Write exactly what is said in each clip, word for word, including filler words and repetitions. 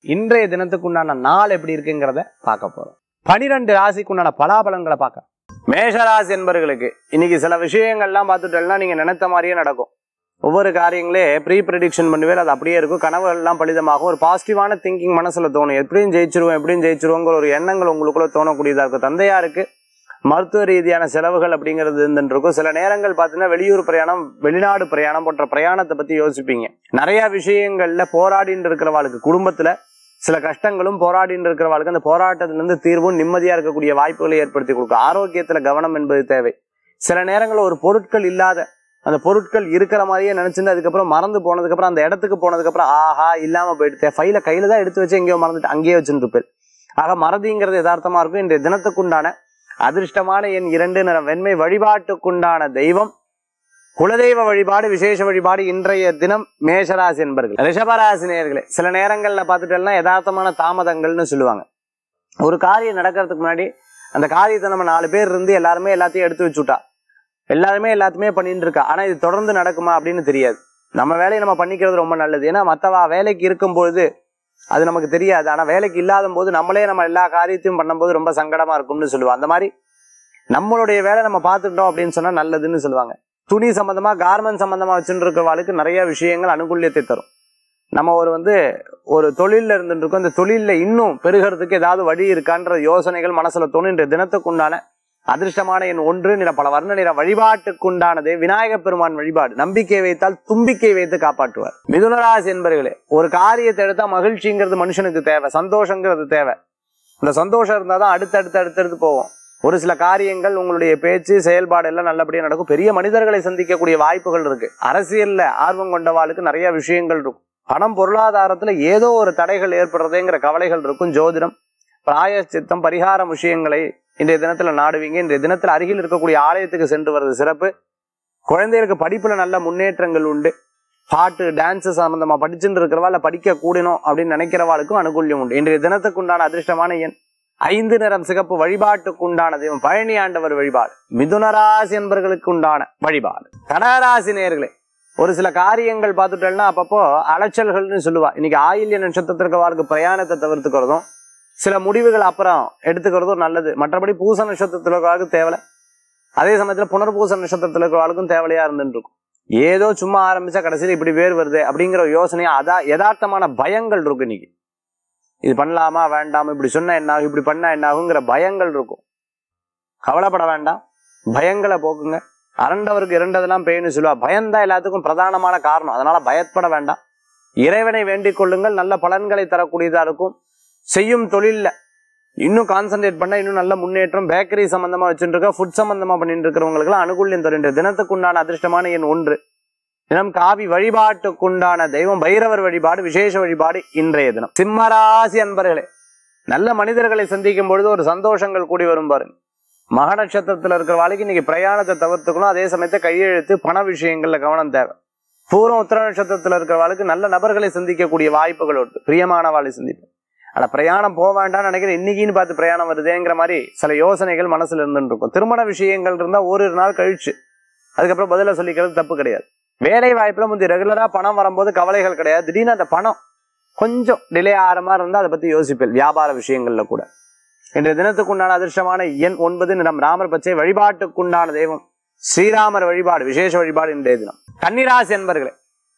இன்றைய தினத்துக்கு உண்டான நாள் எப்படி இருக்குங்கிறத பார்க்க போறோம். பனிரெண்டு ராசிக்கு உண்டான பலாபலன்களை பார்க்க. மேஷராசி என்பவர்களுக்கு இன்னைக்கு சில விஷயங்கள்லாம் பார்த்துட்டோம்னா நீங்க நினைத்த மாதிரியே நடக்கும். ஒவ்வொரு காரியங்களே ப்ரீ ப்ரெடிக்ஷன் பண்ணுவேன், அது அப்படியே இருக்கும். கனவுகள் எல்லாம் பலிதமாகும். ஒரு பாசிட்டிவான திங்கிங் மனசுல தோணும். எப்படியும் ஜெயிச்சிருவோம் எப்படியும் ஜெயிச்சிருவோங்கிற ஒரு எண்ணங்கள் உங்களுக்குள்ள தோணக்கூடியதா இருக்கும். தந்தையாருக்கு மருத்துவ ரீதியான செலவுகள் அப்படிங்கிறது இருந்துருக்கும். சில நேரங்கள் பார்த்தீங்கன்னா வெளியூர் பிரயாணம், வெளிநாடு பிரயாணம் போன்ற பிரயாணத்தை பத்தி யோசிப்பீங்க. நிறைய விஷயங்கள்ல போராடின்னு இருக்கிறவாளுக்கு, குடும்பத்துல சில கஷ்டங்களும் போராடின்னு இருக்கிறவாளுக்கு அந்த போராட்டத்திலிருந்து தீர்வும் நிம்மதியா இருக்கக்கூடிய வாய்ப்புகளை ஏற்படுத்தி கொடுக்கும். ஆரோக்கியத்துல கவனம் என்பது தேவை. சில நேரங்களில் ஒரு பொருட்கள் இல்லாத, அந்த பொருட்கள் இருக்கிற மாதிரியே நினைச்சிருந்து அதுக்கப்புறம் மறந்து போனதுக்கு அப்புறம் அந்த இடத்துக்கு போனதுக்கு அப்புறம் ஆஹா இல்லாம போயிட்டு ஃபைல கையில தான் எடுத்து வச்சு எங்கேயோ மறந்துட்டு அங்கேயே வச்சுட்டு இருப்பேன். ஆக மறதிங்கிறது யதார்த்தமா இருக்கும். இன்றைய தினத்துக்குண்டான அதிர்ஷ்டமான எண் இரண்டு, நிறம் வெண்மை. வழிபாட்டுக்குண்டான தெய்வம் குலதெய்வ வழிபாடு, விசேஷ வழிபாடு. இன்றைய தினம் மேஷராசி என்பர்கள். ரிஷபராசி நேயர்களே, சில நேரங்கள்ல பார்த்துட்டோம்னா யதார்த்தமான தாமதங்கள்னு சொல்லுவாங்க. ஒரு காரியம் நடக்கிறதுக்கு முன்னாடி அந்த காரியத்தை நம்ம நாலு பேர் இருந்து எல்லாருமே எல்லாத்தையும் எடுத்து வச்சுட்டா, எல்லாருமே எல்லாத்தையுமே பண்ணிட்டு இருக்கா. ஆனா இது தொடர்ந்து நடக்குமா அப்படின்னு தெரியாது. நம்ம வேலையை நம்ம பண்ணிக்கிறது ரொம்ப நல்லது. ஏன்னா மற்றவா வேலைக்கு இருக்கும்பொழுது அது நமக்கு தெரியாது. ஆனா வேலைக்கு இல்லாத போது நம்மளே நம்ம எல்லா காரியத்தையும் பண்ணும்போது ரொம்ப சங்கடமா இருக்கும்னு சொல்லுவாங்க. அந்த மாதிரி நம்மளுடைய வேலை நம்ம பார்த்துட்டோம் அப்படின்னு சொன்னா நல்லதுன்னு சொல்லுவாங்க. துணி சம்பந்தமா, கார்மெண்ட் சம்பந்தமா வச்சுட்டு இருக்கிறவாளுக்கு நிறைய விஷயங்கள் அனுகூல்யத்தை தரும். நம்ம ஒரு வந்து ஒரு தொழில இருந்துட்டு இருக்கோம், அந்த தொழில இன்னும் பெருகிறதுக்கு ஏதாவது வழி இருக்கான்ற யோசனைகள் மனசுல தோணும். இன்றைய தினத்துக்குண்டான அதிர்ஷ்டமான எண் ஒன்று, நிற பல வர்ண நிற. வழிபாட்டுக்குண்டானது விநாயகப் பெருமான் வழிபாடு. நம்பிக்கை வைத்தால் தும்பிக்கை வைத்து காப்பாற்றுவார். மிதுனராசி என்பவர்களே, ஒரு காரியத்தை எடுத்தா மகிழ்ச்சிங்கிறது மனுஷனுக்கு தேவை, சந்தோஷங்கிறது தேவை. இந்த சந்தோஷம் இருந்தாதான் அடுத்தடுத்து அடுத்தடுத்து போவோம். ஒரு சில காரியங்கள் உங்களுடைய பேச்சு செயல்பாடு எல்லாம் நல்லபடியா நடக்கும். பெரிய மனிதர்களை சந்திக்கக்கூடிய வாய்ப்புகள் இருக்கு. அரசியல்ல ஆர்வம் கொண்டவாளுக்கு நிறைய விஷயங்கள் இருக்கும். பணம் பொருளாதாரத்துல ஏதோ ஒரு தடைகள் ஏற்படுறதுங்கிற கவலைகள் இருக்கும். ஜோதிடம், பிராயச்சித்தம், பரிகார விஷயங்களை இன்றைய தினத்துல நாடுவீங்க. இன்றைய தினத்துல அருகில் இருக்கக்கூடிய ஆலயத்துக்கு சென்று வருது சிறப்பு. குழந்தைகளுக்கு படிப்புல நல்ல முன்னேற்றங்கள் உண்டு. பாட்டு, டான்ஸ் சம்பந்தமா படிச்சுட்டு இருக்கிறவா இல்ல படிக்க கூடணும் அப்படின்னு நினைக்கிறவாளுக்கும் அனுகூல்யம் உண்டு. இன்றைய தினத்துக்கு உண்டான அதிர்ஷ்டமான எண் ஐந்து, நிறம் சிகப்பு. வழிபாட்டுக்குண்டான தெய்வம் பழனி ஆண்டவர் வழிபாடு. மிதுனராசி என்பவர்களுக்கு உண்டான வழிபாடு. கடகராசி நேயர்களே, ஒரு சில காரியங்கள் பார்த்துட்டோம்னா அப்பப்போ அலைச்சல்கள்னு சொல்லுவா. இன்னைக்கு ஆயில்ய நட்சத்திரத்திற்கு வாருக்கு பிரயாணத்தை தவிர்த்துக்கிறதும், சில முடிவுகள் அப்புறம் எடுத்துக்கிறதும் நல்லது. மற்றபடி பூச நட்சத்திரத்தில் இருக்கிறவர்களுக்கு தேவை, அதே சமயத்துல புனர்பூச நட்சத்திரத்தில் இருக்கிறவர்களுக்கும் தேவையா இருந்துட்டு இருக்கும். ஏதோ சும்மா ஆரம்பிச்சா கடைசியில் இப்படி பேர் வருது அப்படிங்கிற யோசனையா அதா யதார்த்தமான பயங்கள் இருக்கும். இன்னைக்கு இது பண்ணலாமா வேண்டாம், இப்படி சொன்னா என்ன ஆகும், இப்படி பண்ணா என்ன ஆகுங்கிற பயங்கள் இருக்கும். கவலைப்பட வேண்டாம், பயங்களை போக்குங்க. அரண்டவருக்கு இரண்டதெல்லாம் பேய்னு சொல்லுவா. பயம்தான் எல்லாத்துக்கும் பிரதானமான காரணம். அதனால பயப்பட வேண்டாம். இறைவனை வேண்டிக் கொள்ளுங்கள், நல்ல பலன்களை தரக்கூடியதா இருக்கும். செய்யும் தொழில்ல இன்னும் கான்சென்ட்ரேட் பண்ண இன்னும் நல்ல முன்னேற்றம். பேக்கரி சம்பந்தமா வச்சுட்டு இருக்க, ஃபுட் சம்பந்தமா பண்ணிட்டு இருக்கிறவங்களுக்கு எல்லாம் அனுகூல்யம் தருகின்ற தினத்துக்குண்டான அதிர்ஷ்டமான எண் ஒன்று, தினம் காவி. வழிபாட்டுக்குண்டான தெய்வம் பைரவர் வழிபாடு, விசேஷ வழிபாடு. இன்றைய தினம் சிம்மராசி அன்பர்களே, நல்ல மனிதர்களை சந்திக்கும் பொழுது ஒரு சந்தோஷங்கள் கூடி வரும் பாருங்க. மக நட்சத்திரத்துல இருக்கிற வாழ்க்கை இன்னைக்கு பிரயாணத்தை தவிர்த்துக்கணும். அதே சமயத்தை கையெழுத்து, பண விஷயங்கள்ல கவனம் தேவை. பூர்வம் உத்திர நட்சத்திரத்துல இருக்கிற வாழ்க்கை நல்ல நபர்களை சந்திக்கக்கூடிய வாய்ப்புகள் உண்டு. பிரியமான வாழை சந்திப்பேன். ஆனா பிரயாணம் போக வேண்டாம்னு நினைக்கிறேன், இன்னைக்குன்னு பார்த்து பிரயாணம் வருதேங்கிற மாதிரி சில யோசனைகள் மனசுல இருந்துட்டு இருக்கும். திருமண விஷயங்கள் இருந்தா ஒரு நாள் கழிச்சு அதுக்கப்புறம் பதில சொல்லிக்கிறது தப்பு கிடையாது. வேலை வாய்ப்புல முந்தைய ரெகுலரா பணம் வரும்போது கவலைகள் கிடையாது. திடீர்னு அந்த பணம் கொஞ்சம் டிலே ஆகிற மாதிரி இருந்தா அதை பத்தி யோசிப்பேன். வியாபார விஷயங்கள்ல கூட. இன்றைய தினத்துக்குண்டான அதிர்ஷ்டமான எண் ஒன்பது, நிறம் ராமர் பச்சை. வழிபாட்டுக்குண்டான தெய்வம் ஸ்ரீராமர் வழிபாடு, விசேஷ வழிபாடு. இன்றைய தினம் கன்னிராசி என்பர்களே,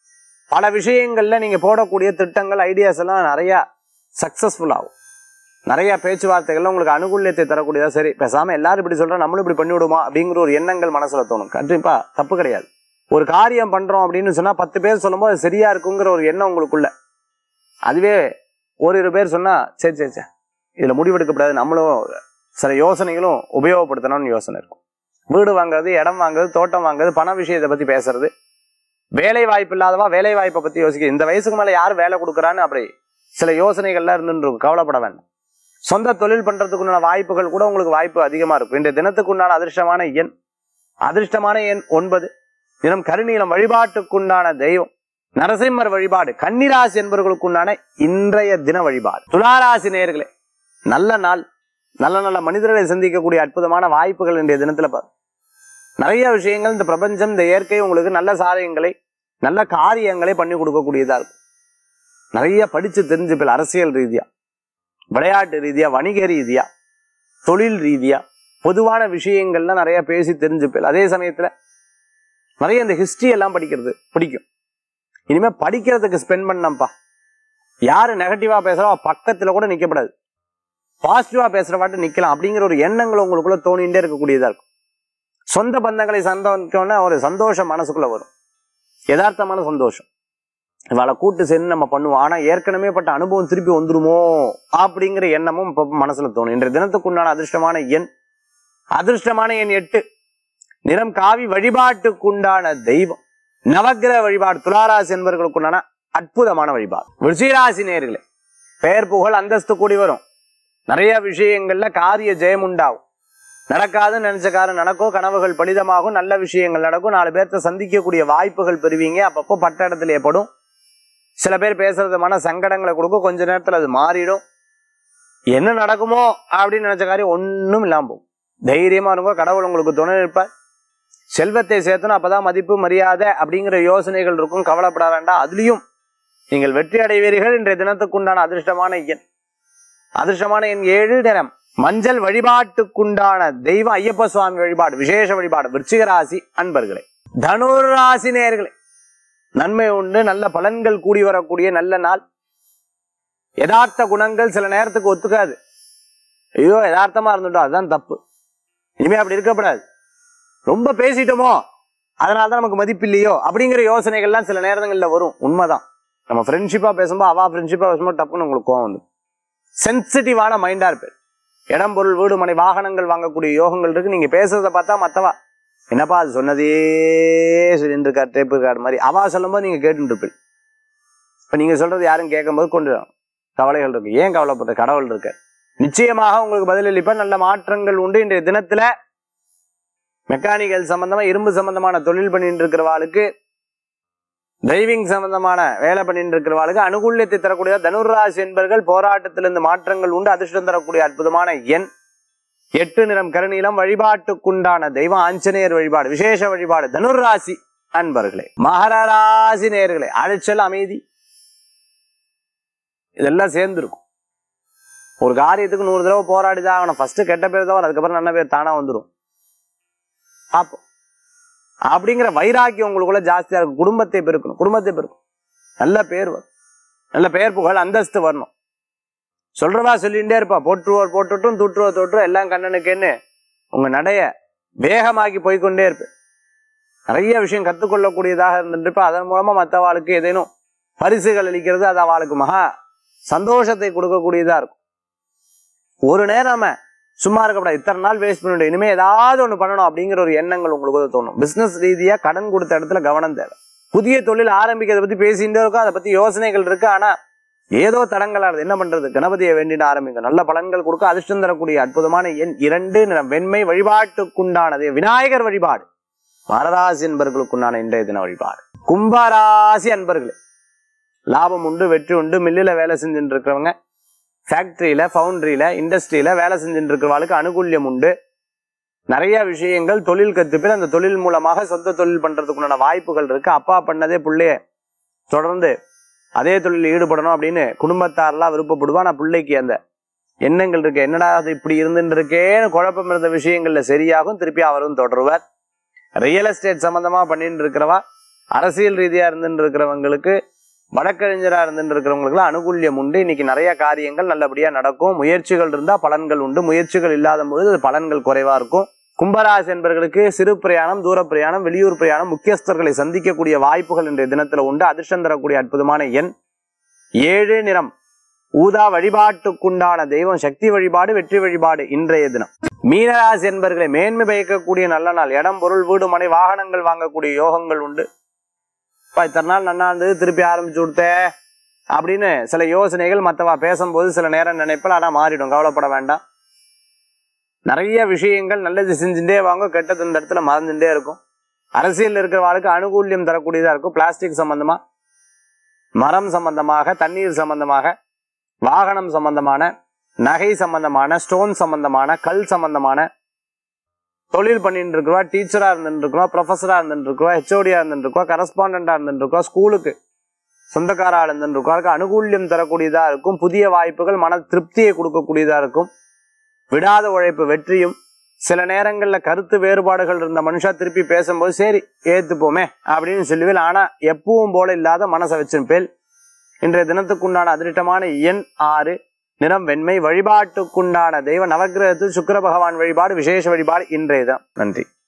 பல விஷயங்கள்ல நீங்க போடக்கூடிய திட்டங்கள், ஐடியாஸ் எல்லாம் நிறைய சக்சஸ்ஃபுல் ஆகும். நிறைய பேச்சுவார்த்தைகள்ல உங்களுக்கு அனுகூல்யத்தை தரக்கூடியதா. சரி பேசாம எல்லாரும் இப்படி சொல்றோம், நம்மளும் இப்படி பண்ணி விடுமா அப்படிங்கிற ஒரு எண்ணங்கள் மனசுல தோணும். கண்டிப்பா தப்பு கிடையாது. ஒரு காரியம் பண்றோம் அப்படின்னு சொன்னா பத்து பேர் சொல்லும்போது அது சரியா இருக்குங்கிற ஒரு எண்ணம் உங்களுக்குள்ள. அதுவே ஒரு பேர் சொன்னா சரி சரி சரி இதுல முடிவெடுக்கப்படாது, நம்மளும் சில யோசனைகளும் உபயோகப்படுத்தணும்னு யோசனை இருக்கும். வீடு வாங்குறது, இடம் வாங்குறது, தோட்டம் வாங்குறது, பண விஷயத்தை பத்தி பேசுறது, வேலை வாய்ப்பு இல்லாதவா வேலை வாய்ப்பை பத்தி யோசிக்க, இந்த வயசுக்கு மேல யார் வேலை கொடுக்குறான்னு அப்படி சில யோசனைகள்லாம் இருந்துட்டு கவலைப்பட வேண்டாம். சொந்த தொழில் பண்றதுக்குண்டான வாய்ப்புகள் கூட உங்களுக்கு வாய்ப்பு அதிகமா இருக்கும். இன்றைய தினத்துக்குண்டான அதிர்ஷ்டமான எண் அதிர்ஷ்டமான எண் ஒன்பது, தினம் கருநீலம். வழிபாட்டுக்குண்டான தெய்வம் நரசிம்மர் வழிபாடு. கன்னிராசி என்பவர்களுக்குண்டான இன்றைய தின வழிபாடு. துளாராசி நேயர்களே, நல்ல நாள். நல்ல நல்ல மனிதர்களை சந்திக்கக்கூடிய அற்புதமான வாய்ப்புகள் இன்றைய தினத்துல பாரு. நிறைய விஷயங்கள் இந்த பிரபஞ்சம், இந்த இயற்கை உங்களுக்கு நல்ல சாரியங்களை, நல்ல காரியங்களை பண்ணி கொடுக்கக்கூடியதா இருக்கும். நிறைய படிச்சு தெரிஞ்சுப்பில் அரசியல் ரீதியா, விளையாட்டு ரீதியா, வணிக ரீதியா, தொழில் ரீதியா, பொதுவான விஷயங்கள்லாம் நிறைய பேசி தெரிஞ்சுப்பில். அதே சமயத்துல நிறைய இந்த ஹிஸ்டரி எல்லாம் படிக்கிறது பிடிக்கும். இனிமே படிக்கிறதுக்கு ஸ்பெண்ட் பண்ணப்பா. யாரு நெகட்டிவா பேசுறோ பக்கத்துல கூட நிக்கப்படாது, பாசிட்டிவா பேசுற பாட்டு நிக்கலாம் அப்படிங்கிற ஒரு எண்ணங்கள் உங்களுக்குள்ள தோணிகிட்டே இருக்கக்கூடியதா இருக்கும். சொந்த பந்தங்களை சந்தோஷம்னா ஒரு சந்தோஷம் மனசுக்குள்ள வரும், யதார்த்தமான சந்தோஷம். இவளை கூட்டு சேர்ந்து நம்ம பண்ணுவோம், ஆனா ஏற்கனவே பட்ட அனுபவம் திருப்பி வந்துருமோ அப்படிங்கிற எண்ணமும் இப்ப மனசுல தோணும். இன்றைய தினத்துக்குண்டான அதிர்ஷ்டமான எண் அதிர்ஷ்டமான எண் எட்டு, நிறம் காவி, வழிபாட்டுக்குண்டான தெய்வம் நவக்கிரக வழிபாடு. துளாராசி என்பவர்களுக்குண்டான அற்புதமான வழிபாடு. விருச்சிகராசி நேயர்களே, பெயர் புகழ் அந்தஸ்து கூடி வரும். நிறைய விஷயங்கள்ல காரிய ஜெயம் உண்டாகும். நடக்காதுன்னு நினைச்ச காரம் நடக்கும், கனவுகள் பலிதமாகும், நல்ல விஷயங்கள் நடக்கும், நாலு பேர்த்த சந்திக்கக்கூடிய வாய்ப்புகள் பெறுவீங்க. அப்பப்போ பட்ட இடத்துல ஏற்படும். சில பேர் பேசுறது மன சங்கடங்களை கொடுக்கும், கொஞ்ச நேரத்துல அது மாறிடும். என்ன நடக்குமோ அப்படின்னு நினைச்ச காரியம் ஒன்னும் இல்லாம போகும். தைரியமா இருக்கும், கடவுள் உங்களுக்கு துணை இருப்பார். செல்வத்தை சேர்த்தணும், அப்பதான் மதிப்பு மரியாதை அப்படிங்கிற யோசனைகள் இருக்கும், கவலைப்பட வேண்டாம். அதுலயும் நீங்கள் வெற்றி அடைவீர்கள். இன்றைய தினத்துக்குண்டான அதிர்ஷ்டமான எண் அதிர்ஷ்டமான எண் ஏழு, நிறம் மஞ்சள், வழிபாட்டுக்குண்டான தெய்வம் ஐயப்ப சுவாமி வழிபாடு, விசேஷ வழிபாடு. விருச்சிக ராசி அன்பர்களே, தனுர் ராசி நேயர்களே, நன்மை உண்டு, நல்ல பலன்கள் கூடி வரக்கூடிய நல்ல நாள். யதார்த்த குணங்கள் சில நேரத்துக்கு ஒத்துக்காது. ஐயோ யதார்த்தமா இருந்துட்டோம், அதுதான் தப்பு, இனிமே அப்படி இருக்கப்படாது, ரொம்ப பேசிட்டோமோ அதனாலதான் நமக்கு மதிப்பு இல்லையோ அப்படிங்கிற யோசனைகள்லாம் சில நேரங்கள்ல வரும். உண்மைதான். நம்ம ஃப்ரெண்ட்ஷிப்பா பேசும்போது அவா ஃப்ரெண்ட்ஷிப்பா பேசும்போது டப்புன்னு உங்களுக்கு கோவம் வந்து சென்சிட்டிவான மைண்டா இருப்பேன். இடம், பொருள், வீடு, மனை, வாகனங்கள் வாங்கக்கூடிய யோகங்கள் இருக்கு. நீங்க பேசுறத பார்த்தா மத்தவா என்னப்பா அது சொன்னதே சொல்லிட்டு இருக்காரு, டேப் இருக்காரு மாதிரி அவா சொல்லும் போது நீங்க கேட்டு இருப்பீங்க. இப்ப நீங்க சொல்றது யாரும் கேட்கும் போது கொண்டு கவலைகள் இருக்கு. ஏன் கவலைப்பட்ட? கடவுள் இருக்கு, நிச்சயமாக உங்களுக்கு பதிலளிப்ப. நல்ல மாற்றங்கள் உண்டு. இன்றைய தினத்துல மெக்கானிக்கல் சம்பந்தமா, இரும்பு சம்பந்தமான தொழில் பண்ணிட்டு இருக்கிறவாளுக்கு, டிரைவிங் சம்பந்தமான வேலை பண்ணிட்டு இருக்கிறவாளுக்கு அனுகூல்யத்தை தரக்கூடிய தனுர் ராசி என்பர்கள் போராட்டத்திலிருந்து மாற்றங்கள் உண்டு. அதிர்ஷ்டம் தரக்கூடிய அற்புதமான எண் எட்டு, நிறம் கருநீலம், வழிபாட்டுக்குண்டான தெய்வம் ஆஞ்சநேயர் வழிபாடு, விசேஷ வழிபாடு. தனுர் ராசி அன்பர்களே, மகர ராசி நேயர்களே, அழைச்சல், அமைதி இதெல்லாம் சேர்ந்து இருக்கும். ஒரு காரியத்துக்கு நூறு தடவை போராடிதான் ஆகணும். ஃபர்ஸ்ட் கெட்ட பேர் தான், அதுக்கப்புறம் நல்ல பேர் தானா வந்துடும். அப்போ அப்படிங்கிற வைராக்கியம் உங்களுக்குள்ள ஜாஸ்தியா இருக்கும். குடும்பத்தை பெருக்கணும், குடும்பத்தை பெருக்கணும், நல்ல பேர் வரும், நல்ல பெயர் புகழ் அந்தஸ்து வரணும். சொல்றவா சொல்லிகிட்டே இருப்பா, போட்டுருவோர் போட்டுட்டும் தூட்டுருவோர் தோட்டுரும் எல்லாம் கண்ணனுக்குன்னு உங்க நடைய வேகமாக்கி போய்கொண்டே இருப்பேன். நிறைய விஷயம் கத்துக்கொள்ளக்கூடியதாக இருந்துருப்பா. அதன் மூலமா மற்றவாளுக்கு ஏதேனும் பரிசுகள் அளிக்கிறது, அது அவளுக்கு மகா சந்தோஷத்தை கொடுக்கக்கூடியதா இருக்கும். ஒரு நேரம் சும்மா இருக்கக்கூடாது, இத்தனை நாள் வேஸ்ட் பண்ணிட்டு இனிமே ஏதாவது ஒண்ணு பண்ணணும் அப்படிங்கிற ஒரு எண்ணங்கள் உங்களுக்கு தோணும். பிசினஸ் ரீதியா கடன் கொடுத்த இடத்துல கவனம் தேவை. புதிய தொழில் ஆரம்பிக்கிறத பத்தி பேசிகிட்டே இருக்கும், அதை பத்தி யோசனைகள் இருக்கு, ஆனா ஏதோ தடங்களா இருக்கு. என்ன பண்றது? கணபதியை வேண்டிட்டு ஆரம்பிங்க, நல்ல பலன்கள் கொடுக்க. அதிர்ஷ்டம் தரக்கூடிய அற்புதமான எண் இரண்டு, நிறம் வெண்மை, வழிபாட்டுக்குண்டானது விநாயகர் வழிபாடு. மகராசி என்பர்களுக்குண்டான இன்றைய தின வழிபாடு. கும்பராசி அன்பர்களே, லாபம் உண்டு, வெற்றி உண்டு. மில்லில வேலை செஞ்சுட்டு இருக்கிறவங்க, ஃபேக்டரியில, ஃபவுண்டரியில, இண்டஸ்ட்ரியில வேலை செஞ்சுட்டு இருக்கிறவங்களுக்கு அனுகூல்யம் உண்டு. நிறைய விஷயங்கள் தொழில் கத்துப்பில் அந்த தொழில் மூலமாக சொந்த தொழில் பண்றதுக்குண்டான வாய்ப்புகள் இருக்கு. அப்பா பண்ணதே பிள்ளைய தொடர்ந்து அதே தொழில் ஈடுபடணும் அப்படின்னு குடும்பத்தாரெல்லாம் விருப்பப்படுவா. நான் பிள்ளைக்கு அந்த எண்ணங்கள் இருக்கு, என்னடா அது இப்படி இருந்துட்டு இருக்கேன்னு குழப்பம் இருந்த விஷயங்கள்ல சரியாகும். திருப்பி அவரும் தொடருவார். ரியல் எஸ்டேட் சம்பந்தமா பண்ணிட்டு இருக்கிறவா, அரசியல் ரீதியா இருந்துட்டு இருக்கிறவங்களுக்கு, வழக்கறிஞரா இருந்துட்டு இருக்கிறவங்களுக்கு அனுகூல்யம் உண்டு. இன்னைக்கு நிறைய காரியங்கள் நல்லபடியா நடக்கும். முயற்சிகள் இருந்தா பலன்கள் உண்டு, முயற்சிகள் இல்லாத பொழுது அது பலன்கள் குறைவா இருக்கும். கும்பராசி என்பவர்களுக்கு சிறு பிரயாணம், தூர பிரயாணம், வெளியூர் பிரயாணம், முக்கியஸ்தர்களை சந்திக்கக்கூடிய வாய்ப்புகள் இன்றைய தினத்துல உண்டு. அதிர்ஷ்டம் தரக்கூடிய அற்புதமான எண் ஏழு, நிறம் ஊதா, வழிபாட்டுக்குண்டான தெய்வம் சக்தி வழிபாடு, வெற்றி வழிபாடு. இன்றைய தினம் மீனராசி என்பவர்களை மேன்மை பயக்கக்கூடிய நல்ல நாள். இடம், பொருள், வீடு, மனை, வாகனங்கள் வாங்கக்கூடிய யோகங்கள் உண்டு. இத்தனை நாள் நன்னா இருந்தது, திருப்பி ஆரம்பிச்சு கொடுத்த அப்படின்னு சில யோசனைகள் மற்றவா பேசும்போது சில நேரம் நினைப்பல, ஆனா மாறிடும், கவலைப்பட வேண்டாம். நிறைய விஷயங்கள் நல்லது செஞ்சுட்டே வாங்க, கெட்டது இந்த இடத்துல மறந்துட்டே இருக்கும். அரசியல் இருக்கிறவர்களுக்கு அனுகூல்யம் தரக்கூடியதா இருக்கும். பிளாஸ்டிக் சம்பந்தமா, மரம் சம்பந்தமாக, தண்ணீர் சம்பந்தமாக, வாகனம் சம்பந்தமான, நகை சம்பந்தமான, ஸ்டோன் சம்பந்தமான, கல் சம்பந்தமான தொழில் பண்ணிட்டு இருக்கிறவா, டீச்சரா இருந்துட்டு இருக்கா, ப்ரொஃபஸரா இருந்துட்டு இருக்கா, ஹெச்ஓடியா இருந்துட்டு இருக்கா, கரஸ்பாண்டா இருந்துட்டு இருக்கா, ஸ்கூலுக்கு சொந்தக்கார ஆளுந்தன் இருக்கும் அனுகூல்யம் தரக்கூடியதா இருக்கும். புதிய வாய்ப்புகள் மன திருப்தியை கொடுக்கக்கூடியதா இருக்கும். விடாத உழைப்பு வெற்றியும். சில நேரங்கள்ல கருத்து வேறுபாடுகள் இருந்த மனுஷா திருப்பி பேசும்போது சரி ஏத்துப்போமே அப்படின்னு சொல்லுவேன். ஆனா எப்பவும் போல இல்லாத மனசை வச்சிருப்பேன். இன்றைய தினத்துக்குண்டான அதிர்ஷ்டமான எண் ஆறு, நிறம் வெண்மை. வழிபாட்டுக்குண்டான தெய்வ நவக்கிரகத்தில் சுக்கிர பகவான் வழிபாடு விசேஷ வழிபாடு இன்றைய தான். நன்றி.